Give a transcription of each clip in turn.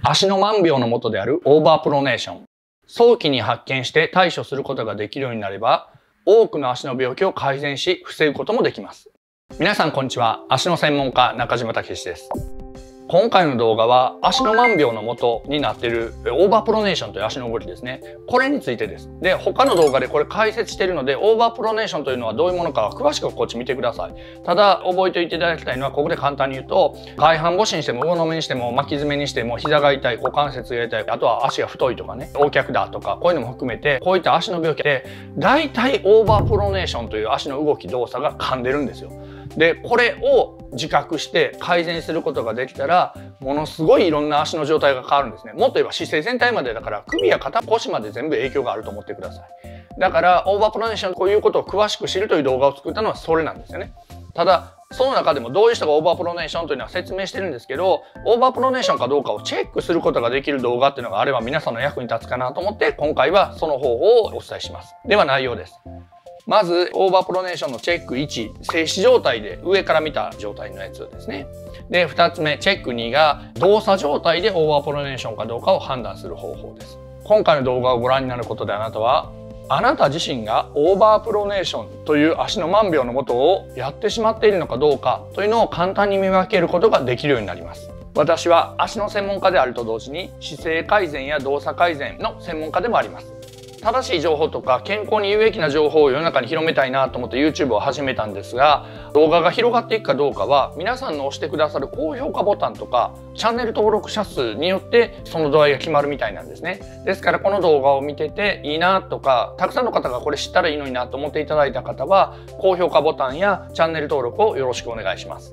足の万病の元であるオーバープロネーション。早期に発見して対処することができるようになれば、多くの足の病気を改善し、防ぐこともできます。皆さんこんにちは。足の専門家、中島武史です。今回の動画は足の万病の元になっているオーバープロネーションという足の動きですね。これについてです。で、他の動画でこれ解説しているので、オーバープロネーションというのはどういうものかは詳しくこっち見てください。ただ、覚えておいていただきたいのは、ここで簡単に言うと、外反母趾にしても、魚の目にしても、巻き爪にしても、膝が痛い、股関節が痛い、あとは足が太いとかね、横脚だとか、こういうのも含めて、こういった足の病気で、大体オーバープロネーションという足の動き動作が噛んでるんですよ。で、これを自覚して改善することができたら、ものすごいいろんな足の状態が変わるんですね。もっと言えば姿勢全体までだから、首や肩、腰まで全部影響があると思ってください。だから、オーバープロネーション、こういうことを詳しく知るという動画を作ったのはそれなんですよね。ただ、その中でもどういう人がオーバープロネーションというのは説明してるんですけど、オーバープロネーションかどうかをチェックすることができる動画っていうのがあれば皆さんの役に立つかなと思って、今回はその方法をお伝えします。では内容です。まず、オーバープロネーションのチェック1、静止状態で上から見た状態のやつですね。で、2つ目、チェック2が動作状態でオーバープロネーションかどうかを判断する方法です。今回の動画をご覧になることであなたは、あなた自身がオーバープロネーションという足の万病のもとをやってしまっているのかどうかというのを簡単に見分けることができるようになります。私は足の専門家であると同時に姿勢改善や動作改善の専門家でもあります。正しい情報とか健康に有益な情報を世の中に広めたいなと思って YouTube を始めたんですが、動画が広がっていくかどうかは皆さんの押してくださる高評価ボタンとかチャンネル登録者数によってその度合いが決まるみたいなんですね。ですからこの動画を見てていいなとか、たくさんの方がこれ知ったらいいのになと思っていただいた方は、高評価ボタンやチャンネル登録をよろしくお願いします。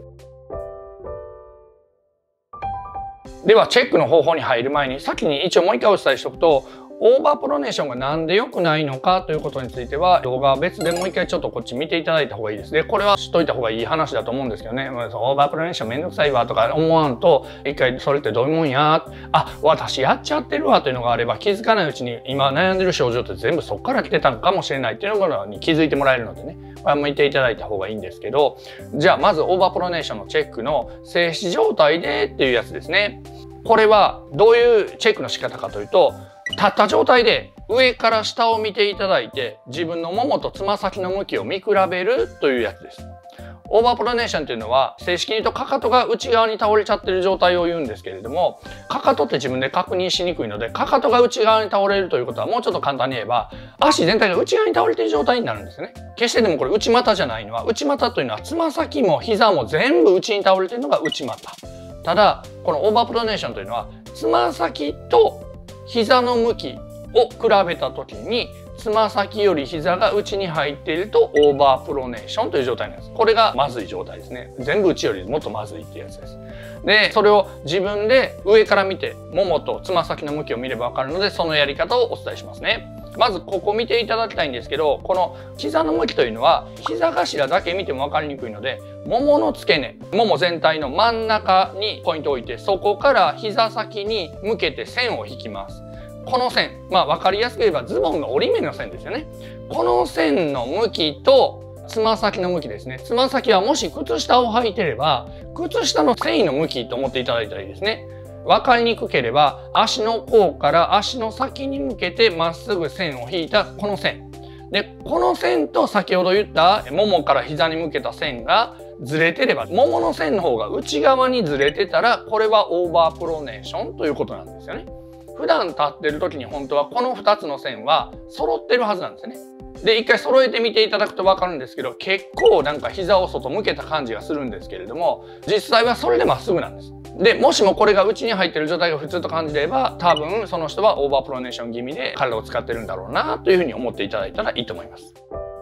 ではチェックの方法に入る前に先に一応もう一回お伝えしておくと、オーバープロネーションがなんで良くないのかということについては動画は別でもう一回ちょっとこっち見ていただいた方がいいです。で、これは知っといた方がいい話だと思うんですけどね。オーバープロネーションめんどくさいわとか思わんと、一回それってどういうもんや、あ、私やっちゃってるわというのがあれば、気づかないうちに今悩んでる症状って全部そこから来てたのかもしれないっていうのに気づいてもらえるのでね、これは見ていただいた方がいいんですけど、じゃあまずオーバープロネーションのチェックの静止状態でっていうやつですね。これはどういうチェックの仕方かというと、立った状態で上から下を見ていただいて、自分のももとつま先の向きを見比べるというやつです。オーバープロネーションというのは、正式に言うとかかとが内側に倒れちゃってる状態を言うんですけれども、かかとって自分で確認しにくいので、かかとが内側に倒れるということは、もうちょっと簡単に言えば、足全体が内側に倒れている状態になるんですね。決してでもこれ内股じゃないのは、内股というのはつま先も膝も全部内に倒れているのが内股。ただ、このオーバープロネーションというのは、つま先と膝の向きを比べた時に、つま先より膝が内に入っているとオーバープロネーションという状態なんです。これがまずい状態ですね。全部内よりもっとまずいっていうやつです。で、それを自分で上から見て、ももとつま先の向きを見ればわかるので、そのやり方をお伝えしますね。まずここ見ていただきたいんですけど、この膝の向きというのは膝頭だけ見ても分かりにくいので、ももの付け根、もも全体の真ん中にポイントを置いて、そこから膝先に向けて線を引きます。この線、分かりやすく言えばズボンの折り目の線ですよね。この線の向きとつま先の向きですね。つま先はもし靴下を履いてれば、靴下の繊維の向きと思っていただいたらいいですね。分かりにくければ、足の甲から足の先に向けてまっすぐ線を引いたこの線。で、この線と先ほど言ったももから膝に向けた線がずれてれば、ももの線の方が内側にずれてたら、これはオーバープロネーションということなんですよね。普段立ってる時に本当はこの2つの線は揃ってるはずなんですよね。で、一回揃えてみていただくと分かるんですけど、結構なんか膝を外向けた感じがするんですけれども、実際はそれでまっすぐなんです。で、もしもこれが内に入ってる状態が普通と感じれば、多分その人はオーバープロネーション気味で体を使ってるんだろうなというふうに思っていただいたらいいと思います。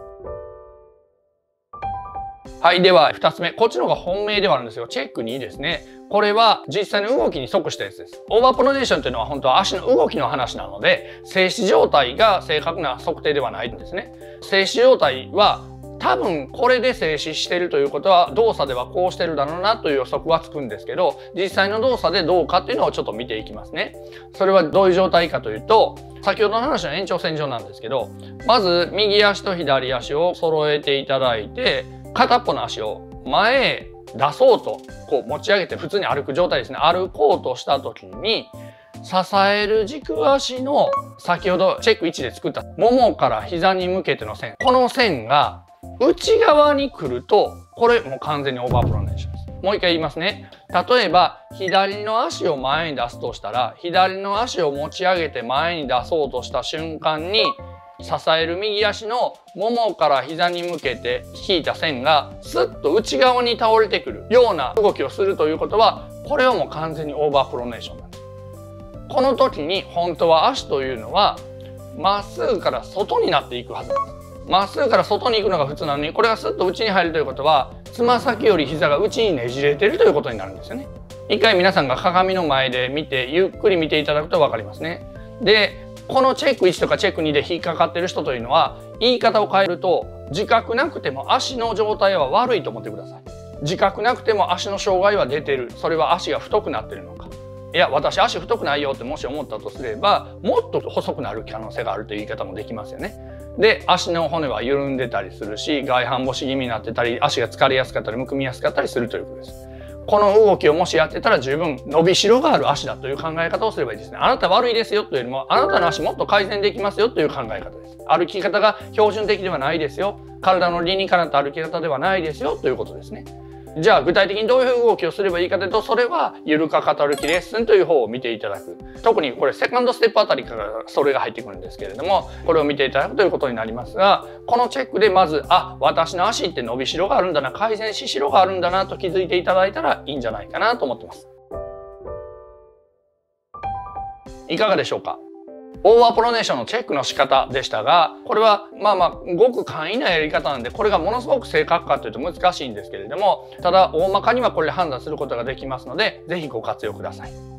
はい。では、2つ目。こっちの方が本命ではあるんですよ。チェック2ですね。これは実際の動きに即したやつです。オーバープロネーションというのは本当は足の動きの話なので、静止状態が正確な測定ではないんですね。静止状態は多分これで静止しているということは動作ではこうしてるだろうなという予測はつくんですけど、実際の動作でどうかっていうのをちょっと見ていきますね。それはどういう状態かというと、先ほどの話の延長線上なんですけど、まず右足と左足を揃えていただいて、片っぽの足を前へ出そうとこう持ち上げて普通に歩く状態ですね。歩こうとした時に支える軸足の先ほどチェック1で作ったももから膝に向けての線、この線が内側に来ると、これもう完全にオーバープロネーションです。もう一回言いますね。例えば左の足を前に出すとしたら、左の足を持ち上げて前に出そうとした瞬間に、支える右足のももから膝に向けて引いた線がスッと内側に倒れてくるような動きをするということは、これはもう完全にオーバープロネーションなんです。この時に本当は足というのはまっすぐから外になっていくはずです。まっすぐから外に行くのが普通なのに、これがスッと内に入るということは、つま先より膝が内にねじれてるということになるんですよね。一回皆さんが鏡の前で見てゆっくり見ていただくと分かりますね。でこのチェック1とかチェック2で引っかかってる人というのは、言い方を変えると、自覚なくても足の状態は悪いと思ってください。自覚なくても足の障害は出てる。それは足が太くなってるのか。いや私足太くないよってもし思ったとすれば、もっと細くなる可能性があるという言い方もできますよね。で足の骨は緩んでたりするし、外反母趾気味になってたり、足が疲れやすかったりむくみやすかったりするということです。この動きをもしやってたら十分伸びしろがある足だという考え方をすればいいですね。あなた悪いですよというよりも、あなたの足もっと改善できますよという考え方です。歩き方が標準的ではないですよ。体の理にかなった歩き方ではないですよということですね。じゃあ具体的にどういう動きをすればいいかというと、それはゆるか肩歩きレッスンという方を見ていただく。特にこれセカンドステップあたりからそれが入ってくるんですけれども、これを見ていただくということになりますが、このチェックでまず私の足って伸びしろがあるんだな、改善ししろがあるんだなと気づいていただいたらいいんじゃないかなと思ってます。いかがでしょうか。オーバープロネーションのチェックの仕方でしたが、これはごく簡易なやり方なんで、これがものすごく正確かというと難しいんですけれども、ただ大まかにはこれで判断することができますので、是非ご活用ください。